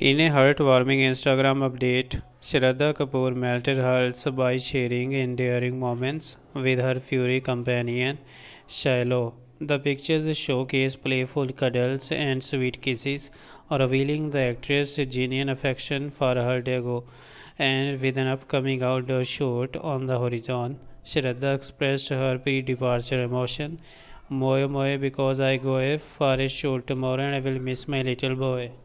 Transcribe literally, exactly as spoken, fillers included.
In a heartwarming Instagram update, Shraddha Kapoor melted hearts by sharing endearing moments with her furry companion, Shyloh. The pictures showcase playful cuddles and sweet kisses, revealing the actress's genuine affection for her doggo. And with an upcoming outdoor shoot on the horizon, Shraddha expressed her pre-departure emotion. Moye moye because I go for a shoot tomorrow and I will miss my little boy.